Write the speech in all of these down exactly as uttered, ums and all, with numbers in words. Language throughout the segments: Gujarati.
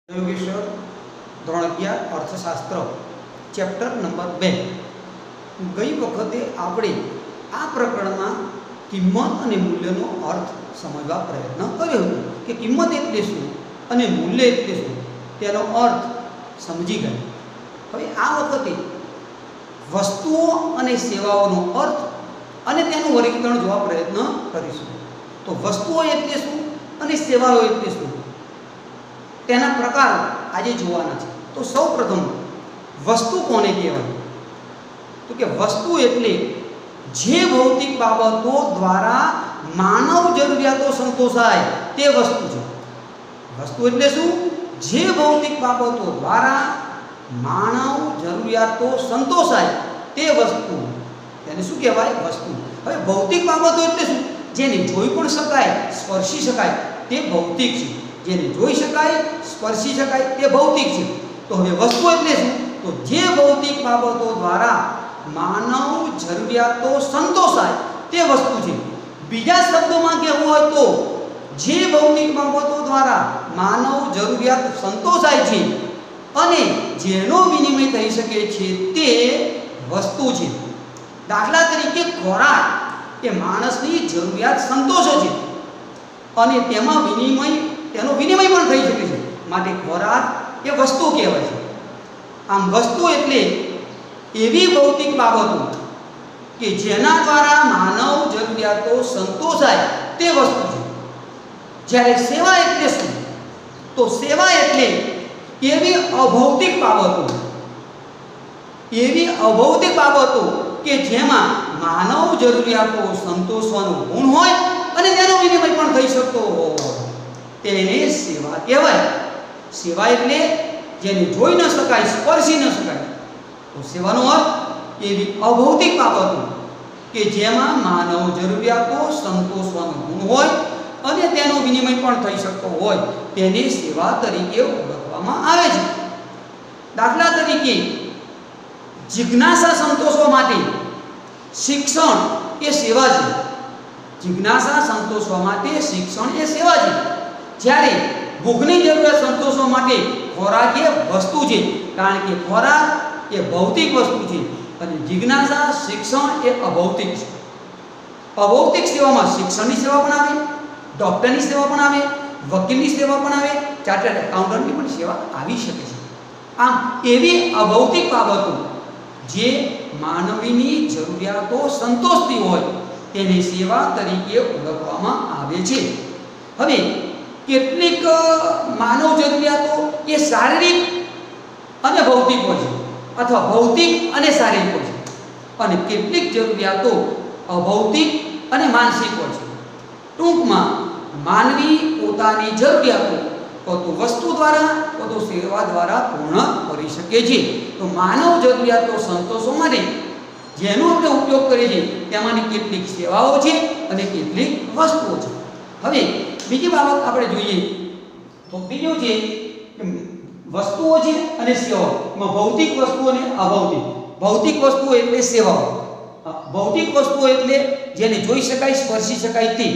યોગેશ્વર ધોરણ અગિયાર અર્થશાસ્ત્ર ચેપ્ટર નંબર બે. ગઈ વખતે આપણે આ પ્રકરણમાં કિંમત અને મૂલ્યનો અર્થ સમજવા પ્રયત્ન કર્યો હતો કે કિંમત એટલે શું અને મૂલ્ય એટલે શું તેનો અર્થ સમજી ગયા. હવે આ વખતે વસ્તુઓ અને સેવાઓનો અર્થ અને તેનું વર્ગીકરણ જોવા પ્રયત્ન કરીશું. તો વસ્તુઓ એટલે શું અને સેવાઓ એટલે શું તેના પ્રકાર આજે જોવાના છે. તો સૌપ્રથમ વસ્તુ કોને કહેવાય? તો કે વસ્તુ એટલે જે ભૌતિક બાબતો દ્વારા માનવ જરૂરિયાતો સંતોષાય તે વસ્તુ છે. વસ્તુ એટલે શું? જે ભૌતિક બાબતો દ્વારા માનવ જરૂરિયાતો સંતોષાય તે વસ્તુ, તેને શું કહેવાય? વસ્તુ. હવે ભૌતિક બાબતો એટલે શું? જેને જોઈ પણ શકાય, સ્પર્શી શકાય તે ભૌતિક છે. જેને જોઈ શકાય, સ્પર્શી શકાય તે ભૌતિક છે. તો હવે વસ્તુ એટલે શું? તો જે ભૌતિક બાબતો દ્વારા માનવ જરૂરિયાતો સંતોષાય તે વસ્તુ છે. બીજા શબ્દોમાં કહેવું હોય તો જે ભૌતિક બાબતો દ્વારા માનવ જરૂરિયાત સંતોષાય છે અને જેનો વિનિમય થઈ શકે છે તે વસ્તુ છે. દાખલા તરીકે ખોરાક એ માણસની જરૂરિયાત સંતોષે છે અને તેમાં વિનિમય તેનો વિનિમય પણ થઈ શકે છે, માટે ખોરાક એ વસ્તુ કહેવાય છે. આમ વસ્તુ એટલે એવી ભૌતિક બાબતો કે જેના દ્વારા માનવ જરૂરિયાતો સંતોષાય તે વસ્તુ છે. જ્યારે સેવા એટલે શું? તો સેવા એટલે એવી અભૌતિક બાબતો એવી અભૌતિક બાબતો કે જેમાં માનવ જરૂરિયાતો સંતોષવાનો ગુણ હોય અને તેનો વિનિમય પણ થઈ શકતો હોય તેને સેવા કહેવાય. સેવા એટલે જેને જોઈ ન શકાય, સ્પર્શી ન શકાય. તો સેવાનો અર્થ એવી અભૌતિક બાબતો કે જેમાં માનવ જરૂરિયાતો સંતોષવાનો ગુણ હોય અને તેનો વિનિમય પણ થઈ શકતો હોય તેને સેવા તરીકે ઓળખવામાં આવે છે. દાખલા તરીકે જિજ્ઞાસા સંતોષવા માટે શિક્ષણ એ સેવા છે. જિજ્ઞાસા સંતોષવા માટે શિક્ષણ એ સેવા છે. જ્યારે ભૂખની જરૂરિયાત સંતોષવા માટે ખોરાક એ વસ્તુ છે, કારણ કે ખોરાક એ ભૌતિક વસ્તુ છે અને જિજ્ઞાસા શિક્ષણ એ અભૌતિક છે. અભૌતિક સેવામાં શિક્ષણની સેવા પણ આવે, ડૉક્ટરની સેવા પણ આવે, વકીલની સેવા પણ આવે, ચાર્ટર્ડ એકાઉન્ટન્ટની પણ સેવા આવી શકે છે. આમ એવી અભૌતિક બાબતો જે માનવીની જરૂરિયાતો સંતોષતી હોય તેને સેવા તરીકે ઓળખવામાં આવે છે. હવે કેટલીક માનવ જરૂરિયાતો એ શારીરિક અને ભૌતિક હોય છે અથવા ભૌતિક અને શારીરિક હોય છે અને કેટલીક જરૂરિયાતો અભૌતિક અને માનસિક હોય છે. ટૂંકમાં માનવી પોતાની જરૂરિયાતો તો વસ્તુ દ્વારા તો સેવા દ્વારા પૂર્ણ કરી શકે છે. તો માનવ જરૂરિયાતો સંતોષવા માટે જેનો આપણે ઉપયોગ કરીએ છીએ તેમાંની કેટલીક સેવાઓ છે અને કેટલીક વસ્તુઓ છે. હવે બીજી બાબત આપણે જોઈએ તો બીજું છે વસ્તુઓ છે અને સેવાઓ. એમાં ભૌતિક વસ્તુઓ અને અભૌતિક. ભૌતિક વસ્તુઓ એટલે સેવાઓ. ભૌતિક વસ્તુઓ એટલે જેને જોઈ શકાય, સ્પર્શી શકાય તે.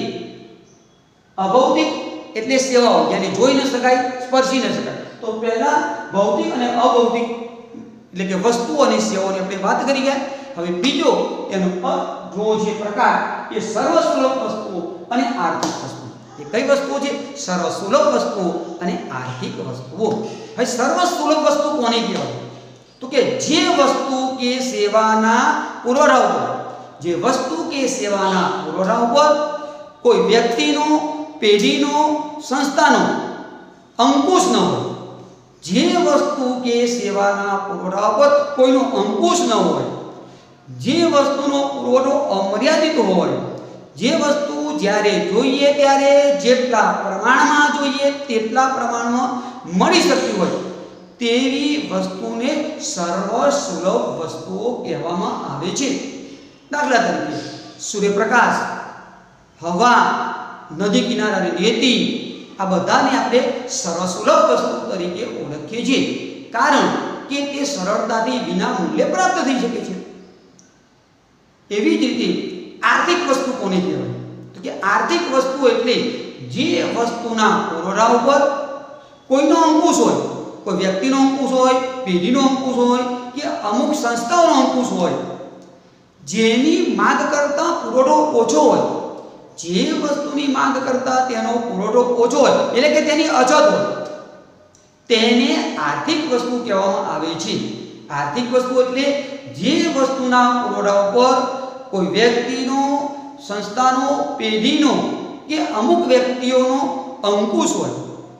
અભૌતિક એટલે સેવાઓ જેને જોઈ ન શકાય, સ્પર્શી ન શકાય. તો પહેલા ભૌતિક અને અભૌતિક એટલે કે વસ્તુઓ અને સેવાઓની આપણે વાત કરી ગયા. હવે બીજો એનો જોવો છે પ્રકાર એ સર્વસુલભ વસ્તુઓ અને આર્થિક વસ્તુઓ. એ કઈ વસ્તુઓ છે? સર્વસુલભ વસ્તુઓ અને આર્થિક વસ્તુઓ. હવે સર્વસુલભ વસ્તુ કોને કહેવાય? તો કે જે વસ્તુ કે સેવાના પુરવઠા ઉપર જે વસ્તુ કે સેવાના પુરવઠા ઉપર કોઈ વ્યક્તિનો, પેઢીનો, સંસ્થાનો અંકુશ ન હોય. જે વસ્તુ કે સેવાના પુરવઠા ઉપર કોઈનો અંકુશ ન હોય, જે વસ્તુનો પુરવઠો અમર્યાદિત હોય, જે વસ્તુ જ્યારે જોઈએ ત્યારે જેટલા પ્રમાણમાં જોઈએ તેટલા પ્રમાણમાં મળી શકતી હોય તેવી વસ્તુને સર્વસુલભ વસ્તુઓ કહેવામાં આવે છે. દાખલા તરીકે સૂર્યપ્રકાશ, હવા, નદી કિનારાની રેતી, આ બધાને આપણે સર્વસુલભ વસ્તુ તરીકે ઓળખીએ છીએ કારણ કે તે સરળતાથી વિના મૂલ્યે પ્રાપ્ત થઈ શકે છે. એવી જ રીતે આર્થિક વસ્તુ કોને કહેવાય? તો કે આર્થિક વસ્તુ એટલે જે વસ્તુના પુરવઠા ઉપર કોઈનો અંકુશ હોય, કોઈ વ્યક્તિનો અંકુશ હોય, પેઢીનો અંકુશ હોય કે અમુક સંસ્થાઓનો અંકુશ હોય, જેની માંગ કરતાં પુરવઠો ઓછો હોય, જે વસ્તુની માંગ કરતાં તેનો પુરવઠો ઓછો હોય એટલે કે તેની અછત હોય, તેને આર્થિક વસ્તુ કહેવામાં આવે છે. આર્થિક વસ્તુ એટલે જે વસ્તુના પુરવઠા ઉપર કોઈ વ્યક્તિનો, સંસ્થાનો, પેઢીનો કે અમુક વ્યક્તિઓનો અંકુશ હોય,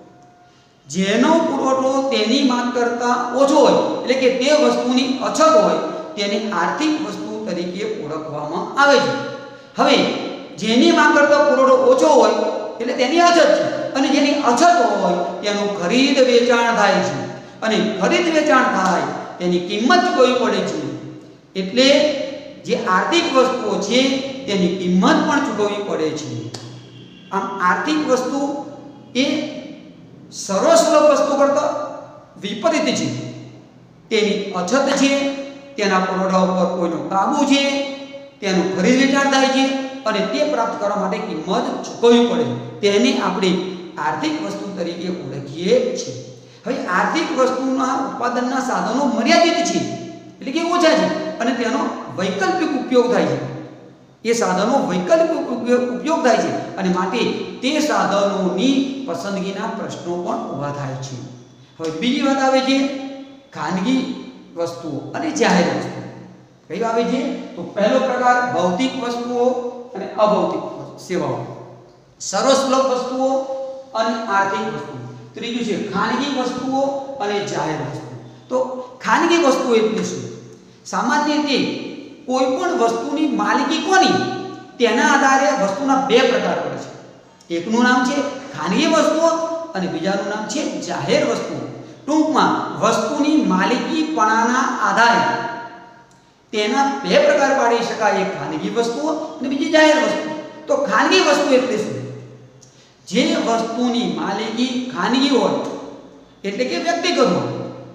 જેનો પુરવઠો તેની માંગ કરતાં ઓછો હોય એટલે કે તે વસ્તુની અછત હોય, તેને આર્થિક વસ્તુ તરીકે ઓળખવામાં આવે છે. હવે જેની માંગ કરતાં પુરવઠો ઓછો હોય એટલે તેની અછત છે, અને જેની અછત હોય તેનું ખરીદ વેચાણ થાય છે, અને ખરીદ વેચાણ થાય તેની કિંમત ચૂકવવી પડે છે. એટલે જે આર્થિક વસ્તુઓ છે તેની કિંમત પણ ચૂકવવી પડે છે. આમ આર્થિક વસ્તુ એ સર્વસુલભ વસ્તુ કરતાં વિપરીત છે. તેની અછત છે, તેના પુરવઠા ઉપર કોઈનો કાબુ છે, તેનું ખરીદ વેચાણ થાય છે, અને તે પ્રાપ્ત કરવા માટે કિંમત ચૂકવવી પડે, તેને આપણે આર્થિક વસ્તુ તરીકે ઓળખીએ છીએ. હવે આર્થિક વસ્તુના ઉત્પાદનના સાધનો મર્યાદિત છે એટલે કે ઓછા છે, અને તેનો વૈકલ્પિક ઉપયોગ થાય છે. એ સાધનો વૈકલ્પિક ઉપયોગ થાય છે, અને માટે તે સાધનોની પસંદગીના પ્રશ્નો પણ ઊભા થાય છે. હવે બીજી વાત આવે છે ખાનગી વસ્તુઓ અને જાહેર વસ્તુઓ. કઈ આવે છે? તો પહેલો પ્રકાર ભૌતિક વસ્તુઓ અને અભૌતિક સેવાઓ, સર્વસુલભ વસ્તુઓ અને આર્થિક વસ્તુઓ. ત્રીજું છે ખાનગી વસ્તુઓ અને જાહેર વસ્તુઓ. તો ખાનગી વસ્તુઓ એટલે શું? સામાન્ય રીતે કોઈ પણ વસ્તુની માલિકી કોની તેના આધારે વસ્તુના બે પ્રકાર પડે છે. એકનું નામ છે ખાનગી વસ્તુઓ અને બીજાનું નામ છે જાહેર વસ્તુઓ. ટૂંકમાં વસ્તુની માલિકીપણાના આધારે તેના બે પ્રકાર પાડી શકાય, એક ખાનગી વસ્તુઓ અને બીજી જાહેર વસ્તુઓ. તો ખાનગી વસ્તુ એટલે શું? જે વસ્તુની માલિકી ખાનગી હોય એટલે કે વ્યક્તિગત હોય,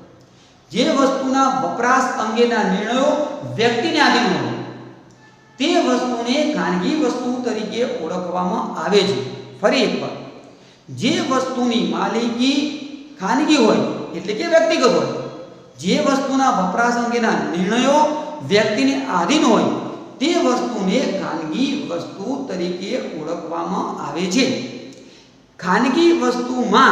જે વસ્તુના વપરાશ અંગેના નિર્ણયો વ્યક્તિને આધીન હોય, તે વસ્તુને ખાનગી વસ્તુ તરીકે ઓળખવામાં આવે છે. ફરી એકવાર, જે વસ્તુની માલિકી ખાનગી હોય એટલે કે વ્યક્તિગત હોય, જે વસ્તુના વપરાશ અંગેના નિર્ણયો વ્યક્તિને આધીન હોય, તે વસ્તુને ખાનગી વસ્તુ તરીકે ઓળખવામાં આવે છે. ખાનગી વસ્તુમાં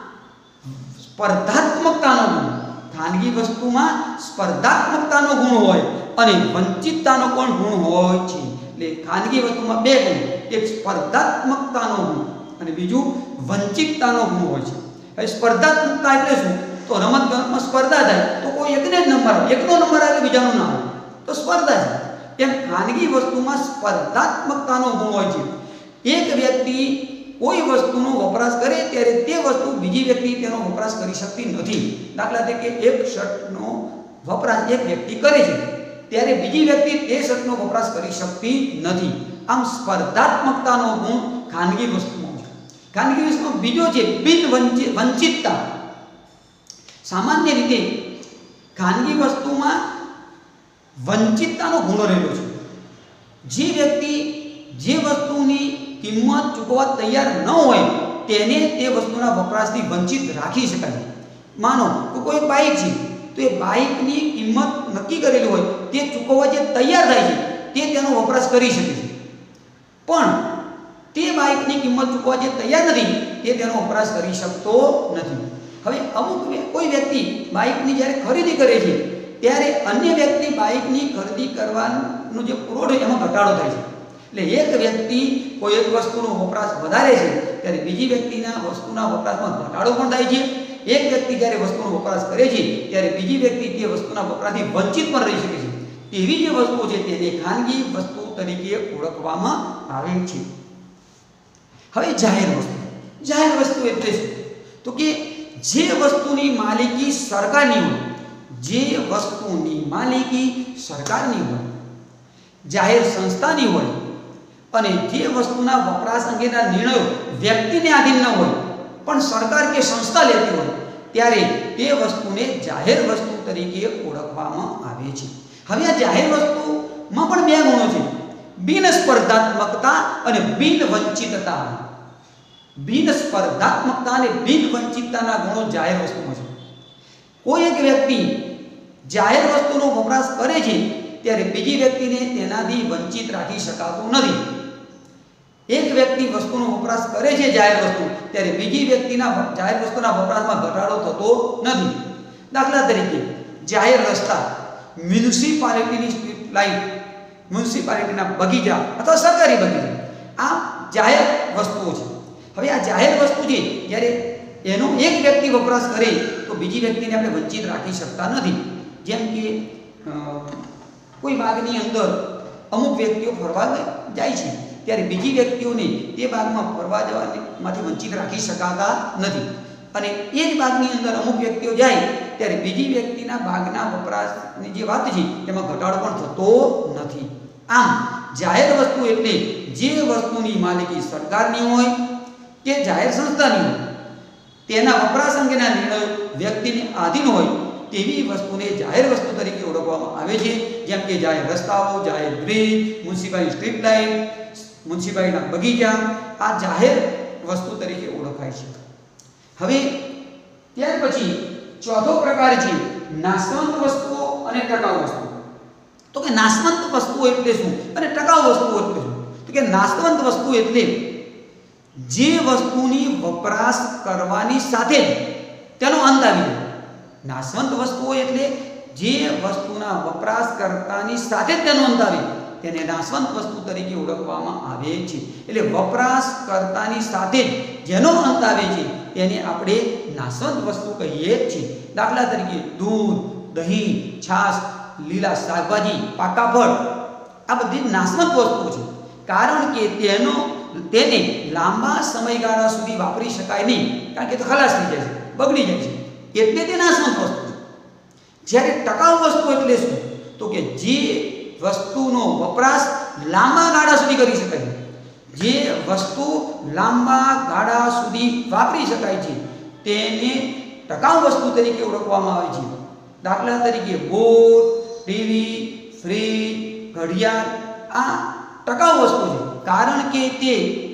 સ્પર્ધાત્મકતાનો ગુણ, ખાનગી વસ્તુમાં સ્પર્ધાત્મકતાનો ગુણ હોય અને વંચિતતાનો પણ ગુણ હોય છે. એટલે ખાનગી વસ્તુમાં બે ગુણ, એક સ્પર્ધાત્મકતાનો ગુણ અને બીજું વંચિતતાનો ગુણ હોય છે. હવે સ્પર્ધાત્મકતા એટલે શું? તો રમતગમતમાં સ્પર્ધા થાય તો કોઈ એકને જ નંબર આવે, એકનો નંબર આવે બીજાનો ના આવે, તો સ્પર્ધા છે. તેમ ખાનગી વસ્તુમાં સ્પર્ધાત્મકતાનો ગુણ હોય છે. એક વ્યક્તિ કોઈ વસ્તુનો વપરાશ કરે ત્યારે તે વસ્તુ બીજી વ્યક્તિ તેનો વપરાશ કરી શકતી નથી. દાખલા તરીકે એક શર્ટનો વપરાશ એક વ્યક્તિ કરે છે ત્યારે બીજી વ્યક્તિ તે શર્ટનો વપરાશ કરી શકતી નથી. આમ સ્પર્ધાત્મકતાનો ગુણ ખાનગી વસ્તુમાં છે. ખાનગી વસ્તુમાં બીજો છે બિન વંચિતતા. સામાન્ય રીતે ખાનગી વસ્તુમાં વંચિતતાનો ગુણ રહેલો છે. જે વ્યક્તિ જે વસ્તુની કિંમત ચૂકવવા તૈયાર ન હોય તેને તે વસ્તુના વપરાશથી વંચિત રાખી શકાય. માનો કે કોઈ બાઇક છે તો એ બાઇકની કિંમત નક્કી કરેલી હોય, તે ચૂકવવા જે તૈયાર થાય છે તે તેનો વપરાશ કરી શકે છે, પણ તે બાઇકની કિંમત ચૂકવવા જે તૈયાર નથી તે તેનો વપરાશ કરી શકતો નથી. હવે અમુક કોઈ વ્યક્તિ બાઇકની જ્યારે ખરીદી કરે છે ત્યારે અન્ય વ્યક્તિ બાઇકની ખરીદી કરવાનો જે પુરવઠો એમાં ઘટાડો થાય છે. એટલે એક વ્યક્તિ કોઈ એક વસ્તુનો વપરાશ વધારે છે ત્યારે બીજી વ્યક્તિના વસ્તુના વપરાશમાં ઘટાડો પણ થાય છે. એક વ્યક્તિ જ્યારે વસ્તુનો વપરાશ કરે છે ત્યારે બીજી વ્યક્તિ તે વસ્તુના વપરાશથી વંચિત પણ રહી શકે છે. તેવી જે વસ્તુઓ છે તેને ખાનગી વસ્તુ તરીકે ઓળખવામાં આવે છે. હવે જાહેર વસ્તુ. જાહેર વસ્તુ એટલે શું? તો કે જે વસ્તુની માલિકી સરકારની હોય, જે વસ્તુની માલિકી સરકારની હોય, જાહેર સંસ્થાની હોય, અને જે વસ્તુના વપરાશ અંગેના નિર્ણયો વ્યક્તિને આધીન ન હોય પણ સરકાર કે સંસ્થા લેતી હોય, ત્યારે તે વસ્તુને જાહેર વસ્તુ તરીકે ઓળખવામાં આવે છે. હવે આ જાહેર વસ્તુમાં પણ બે ગુણો છે, બિન સ્પર્ધાત્મકતા અને બિન વંચિતતા. બિન સ્પર્ધાત્મકતા અને બિન વંચિતતાના ગુણો જાહેર વસ્તુમાં છે. કોઈ એક વ્યક્તિ જાહેર વસ્તુનો વપરાશ કરે છે ત્યારે બીજી વ્યક્તિને તેનાથી વંચિત રાખી શકાતું નથી. એક વ્યક્તિ વસ્તુનો વપરાશ કરે છે જાહેર વસ્તુ, ત્યારે બીજી વ્યક્તિના જાહેર વસ્તુના વપરાશમાં ઘટાડો થતો નથી. દાખલા તરીકે જાહેર રસ્તા, મ્યુનિસિપાલિટીની સ્ટ્રીટ લાઇટ, મ્યુનિસિપાલિટીના બગીચા અથવા સરકારી બગીચા, આ જાહેર વસ્તુઓ છે. હવે આ જાહેર વસ્તુ છે, જ્યારે એનો એક વ્યક્તિ વપરાશ કરે તો બીજી વ્યક્તિને આપણે વંચિત રાખી શકતા નથી. જેમ કે કોઈ બાગની અંદર અમુક વ્યક્તિઓ ફરવા જાય છે, ત્યારે બીજી વ્યક્તિઓને તે બાગમાં ફરવા જવામાંથી વંચિત રાખી શકાતા નથી. અને એ જ બાગની અંદર અમુક વ્યક્તિઓ જાય ત્યારે બીજી વ્યક્તિના બાગના વપરાશની જે વાત છે તેમાં ઘટાડો પણ થતો નથી. આમ જાહેર વસ્તુ એટલે જે વસ્તુની માલિકી સરકારની હોય કે જાહેર સંસ્થાની હોય, તેના વપરાશ અંગેના નિર્ણયો વ્યક્તિને આધીન હોય તેવી વસ્તુને જાહેર વસ્તુ તરીકે ઓળખવામાં આવે છે. જેમ કે જાહેર રસ્તાઓ, જાહેર બ્રિજ, મ્યુનિસિપાલિટી સ્ટ્રીટ લાઇટ, મ્યુનિસિપાલિટીના બગીચા આ જાહેર વસ્તુ તરીકે ઓળખાય છે. હવે ત્યાર પછી ચોથો પ્રકાર છે નાશવંત વસ્તુઓ અને ટકાઉ વસ્તુઓ. તો કે નાશવંત વસ્તુઓ એટલે શું અને ટકાઉ વસ્તુઓ એટલે શું? તો કે નાશવંત વસ્તુ એટલે જે વસ્તુની વપરાશ કરવાની સાથે જ તેનો અંત આવી જાય. નાશવંત વસ્તુઓ એટલે જે વસ્તુના વપરાશ કરતાની સાથે જ તેનો અંત આવે તેને નાશવંત વસ્તુ તરીકે ઓળખવામાં આવે છે. એટલે વપરાશ કરતાની સાથે જ જેનો અંત આવે છે તેને આપણે નાશવંત વસ્તુ કહીએ છીએ. દાખલા તરીકે દૂધ, દહીં, છાશ, લીલા શાકભાજી, પાકા ફળ આ બધી નાશવંત વસ્તુઓ છે. કારણ કે તેનો તેને લાંબા સમયગાળા સુધી વાપરી શકાય નહીં, કારણ કે તો ખલાસ થઈ જાય છે, બગડી જાય છે, એટલે તે નાશવંત વસ્તુ છે. જ્યારે ટકાઉ વસ્તુ એટલે શું? તો કે જે વસ્તુનો વપરાશ લાંબા ગાળા સુધી કરી શકાય છે, જે વસ્તુ લાંબા ગાળા સુધી વાપરી શકાય છે તેને ટકાઉ વસ્તુ તરીકે ઓળખવામાં આવે છે. દાખલા તરીકે બોટ, ટીવી, ફ્રીજ, ઘડિયાળ આ ટકાઉ વસ્તુ છે, કારણ કે તે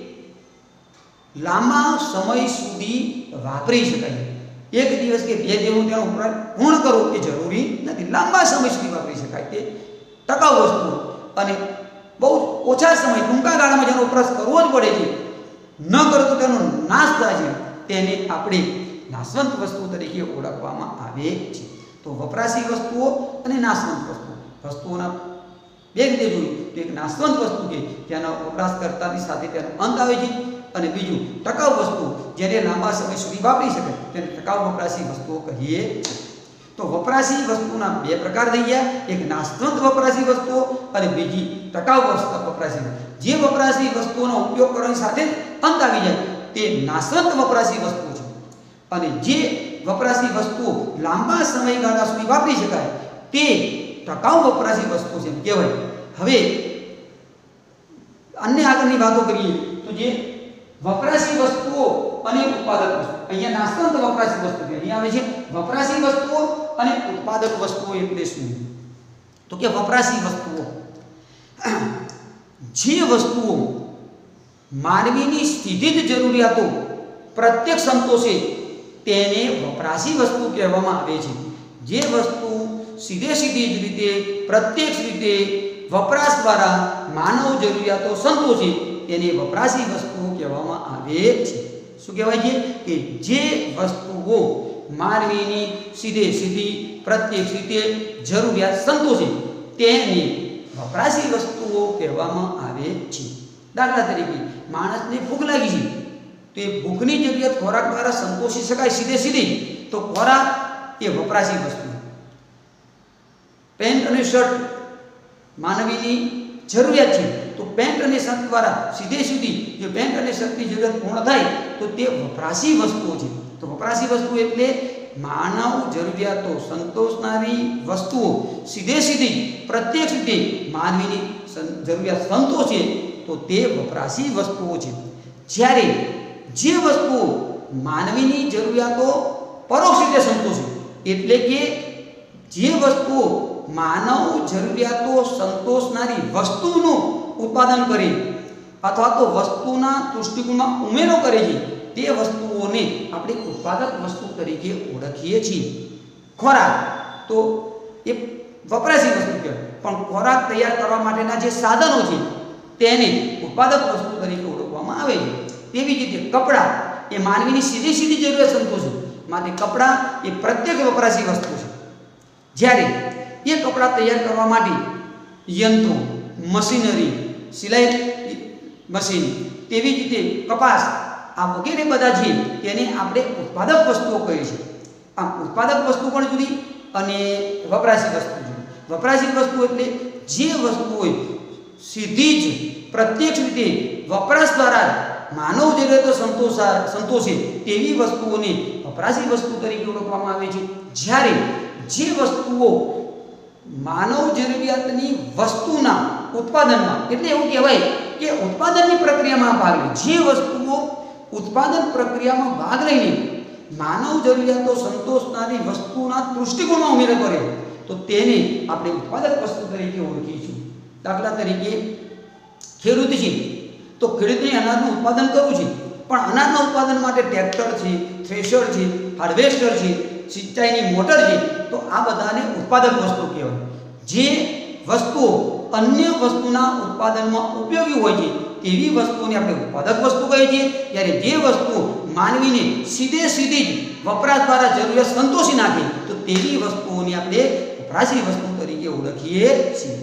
લાંબા સમય સુધી વાપરી શકાય છે. એક દિવસ કે બે દિવસ તેનો વપરાશ પૂર્ણ કરવો એ જરૂરી નથી, લાંબા સમય સુધી વાપરી શકાય તે ટકાઉ વસ્તુ. અને બહુ ઓછા સમય ટૂંકા ગાળામાં જેનો વપરાશ કરવો જ પડે છે, ન કરો તો તેનો નાશ થાય છે, તેને આપણે નાશવંત વસ્તુ તરીકે ઓળખવામાં આવે છે. તો વપરાશી વસ્તુઓ અને નાશવંત વસ્તુઓ, વસ્તુઓના બે રીતે જોયું તો એક નાશવંત વસ્તુ કે જેનો વપરાશ કરતાની સાથે તેનો અંત આવે છે, અને બીજું ટકાઉ વસ્તુ જેને લાંબા સમય સુધી વાપરી શકાય તેને ટકાઉ વપરાશી વસ્તુઓ કહીએ છીએ. તો વપરાશી વસ્તુના બે પ્રકાર થઈ ગયા, એક નાશવંત વપરાશી વસ્તુઓ અને બીજી ટકાઉ વપરાશી. જે વપરાશી વસ્તુઓનો ઉપયોગ કરવાની સાથે અંત આવી જાય તે નાશવંત વપરાશી વસ્તુ છે, અને જે વપરાશી વસ્તુઓ લાંબા સમયગાળા સુધી વાપરી શકાય તે ટકાઉ વપરાશી વસ્તુ છે કહેવાય. હવે અન્ય આગળની વાતો કરીએ તો જે વપરાશી વસ્તુઓ અને ઉત્પાદક વસ્તુ, અહીંયા નાશવંત વપરાશી વસ્તુ છે, અહીંયા આવે છે વપરાશી વસ્તુઓ અને ઉત્પાદક વસ્તુઓ એટલે શું? તો કે વપરાશી વસ્તુઓ જે વસ્તુઓ માનવીની સીધી જ જરૂરિયાતો પ્રત્યક્ષ સંતોષે તેને વપરાશી વસ્તુ કહેવામાં આવે છે. જે વસ્તુ સીધે સીધી જ રીતે પ્રત્યક્ષ રીતે વપરાશ દ્વારા માનવ જરૂરિયાતો સંતોષે તેને વપરાશી વસ્તુઓ કહેવામાં આવે છે. શું કહેવાય છે? કે જે વસ્તુઓ માનવીની સીધે સીધી પ્રત્યક્ષ રીતે જરૂરિયાત સંતોષે તેને વપરાશી વસ્તુઓ કહેવામાં આવે છે. દાખલા તરીકે માણસને ભૂખ લાગી છે, તો એ ભૂખની જરૂરિયાત ખોરાક દ્વારા સંતોષી શકાય સીધે સીધી, તો ખોરાક એ વપરાશી વસ્તુ. પેન્ટ અને શર્ટ માનવીની જરૂરિયાત છે, તો પેન્ટ અને શર્ટ દ્વારા સીધે સીધી જો પેન્ટ અને શર્ટની જરૂરિયાત પૂર્ણ થાય તો તે વપરાશી વસ્તુઓ છે. તો વપરાશી વસ્તુ એટલે માનવ જરૂરિયાતો સંતોષનારી વસ્તુઓ સીધે સીધી પ્રત્યક્ષ રીતે માનવીની જરૂરિયાત સંતોષે તો તે વપરાશી વસ્તુઓ છે. જ્યારે જે વસ્તુઓ માનવીની જરૂરિયાતો પરોક્ષ રીતે સંતોષે એટલે કે જે વસ્તુઓ માનવ જરૂરિયાતો સંતોષનારી વસ્તુનું ઉત્પાદન કરે અથવા તો વસ્તુના દૃષ્ટિકોણમાં ઉમેરો કરે છે તે વસ્તુઓને આપણે ઉત્પાદક વસ્તુ તરીકે ઓળખીએ છીએ. ખોરાક તો એ વપરાશી વસ્તુ કહેવાય, પણ ખોરાક તૈયાર કરવા માટેના જે સાધનો છે તેને ઉત્પાદક વસ્તુ તરીકે ઓળખવામાં આવે છે. તેવી જ રીતે કપડાં એ માનવીની સીધી સીધી જરૂરિયાત સંતોષે, માટે કપડાં એ પ્રત્યક્ષ વપરાશી વસ્તુ છે. જ્યારે એ કપડાં તૈયાર કરવા માટે યંત્રો, મશીનરી, સિલાઈ મશીન, તેવી જ રીતે કપાસ, આ વગેરે બધા છે તેને આપણે ઉત્પાદક વસ્તુઓ કહીએ છીએ. આમ ઉત્પાદક વસ્તુ પણ જુદી અને વપરાશી વસ્તુ જુદી. વપરાશી વસ્તુ એટલે જે વસ્તુ હોય સીધી જ પ્રત્યક્ષ રીતે વપરાશ દ્વારા માનવ જરૂરિયાતો સંતોષા સંતોષે તેવી વસ્તુઓને વપરાશી વસ્તુ તરીકે ઓળખવામાં આવે છે. જ્યારે જે વસ્તુઓ માનવ જરૂરિયાતની વસ્તુના ઉત્પાદનમાં, એટલે એવું કહેવાય કે ઉત્પાદનની પ્રક્રિયામાં ભાગ લે, જે વસ્તુઓ ઉત્પાદન પ્રક્રિયામાં ભાગ લઈને માનવ જરૂરિયાતો સંતોષનારી વસ્તુના દૃષ્ટિકોણમાં ઉમેરો કરે તો તેને આપણે ઉત્પાદક વસ્તુ તરીકે ઓળખીશું. દાખલા તરીકે ખેડૂત છે તો ખેડૂતને અનાજનું ઉત્પાદન કરવું છે, પણ અનાજના ઉત્પાદન માટે ટ્રેક્ટર છે, થ્રેશર છે, હાર્વેસ્ટર છે, સિંચાઈની મોટર છે, તો આ બધાને ઉત્પાદક વસ્તુ કહેવાય. જે વસ્તુઓ અન્ય વસ્તુના ઉત્પાદનમાં ઉપયોગી હોય છે તેવી વસ્તુઓને આપણે ઉત્પાદક વસ્તુ કહીએ છીએ. જ્યારે જે વસ્તુ માનવીને સીધે સીધી જ વપરાશ દ્વારા જરૂરિયાત સંતોષી નાખે તો તેવી વસ્તુઓને આપણે વપરાશી વસ્તુ તરીકે ઓળખીએ છીએ.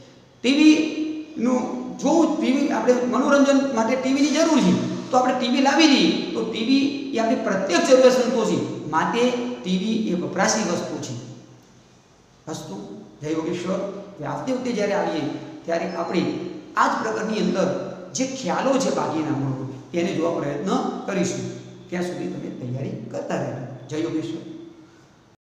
ટીવીનું જોવું, ટીવી આપણે મનોરંજન માટે ટીવીની જરૂર છે તો આપણે ટીવી લાવી દઈએ તો ટીવી એ આપણી પ્રત્યક્ષ જરૂરિયાત સંતોષી, માટે ટીવી એ વપરાશી વસ્તુ છે. વસ્તુ જય યોગેશ્વર. આવતી વખતે જ્યારે આવીએ ત્યારે આપણે આ જ પ્રકારની અંદર જે ખ્યાલો છે બાકીના મૂળભૂત તેને જોવા પ્રયત્ન કરીશું. ત્યાં સુધી તમે તૈયારી કરતા રહેજો. જય યોગેશ્વર.